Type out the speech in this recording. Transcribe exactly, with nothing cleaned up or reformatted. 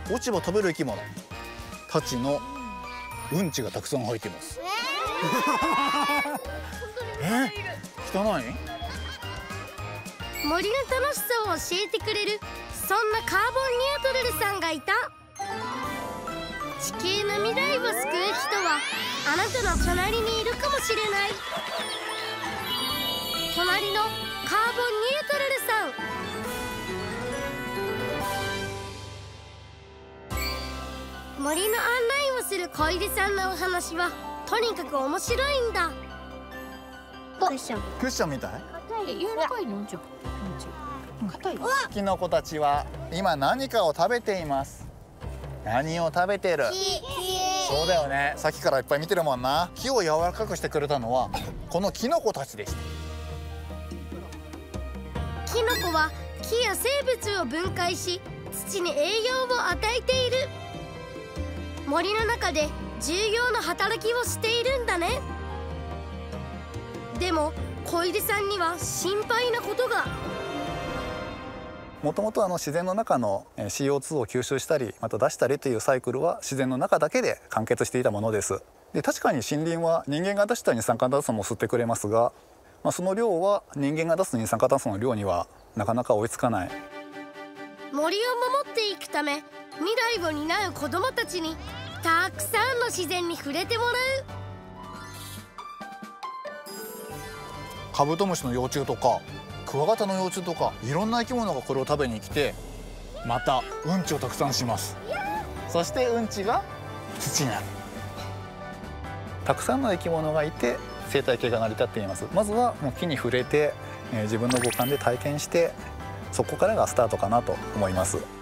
落ち葉食べる生き物たちのうんちがたくさん入っています。えー、汚い？ 森の楽しさを教えてくれるそんなカーボンニュートラルさんがいた。地球の未来を救う人はあなたの隣にいるかもしれない。隣のカーボンニュートラルさん。森の案内をする小出さんのお話はとにかく面白いんだ。 クッション。 クッションみたい？ 柔らかいの？じゃ硬い。 キノコたちは今何かを食べています。何を食べてる？そうだよね。さっきからいっぱい見てるもんな。木を柔らかくしてくれたのはこのキノコたちでした。 キノコは木や生物を分解し土に栄養を与えている。森の中で重要な働きをしているんだね。でも小出さんには心配なことが。 もともとあの自然の中の シーオーツー を吸収したりまた出したりというサイクルは自然の中だけで完結していたものです。で確かに森林は人間が出した二酸化炭素も吸ってくれますが、まあ、その量は人間が出す二酸化炭素の量にはなかなか追いつかない。 森を守っていくため未来を担う子どもたちにたくさんの自然に触れてもらう。 カブトムシの幼虫とかクワガタの幼虫とかいろんな生き物がこれを食べに来てまたうんちをたくさんします。そしてうんちが土になる。たくさんの生き物がいて生態系が成り立っています。まずはもう木に触れて、えー、自分の五感で体験してそこからがスタートかなと思います。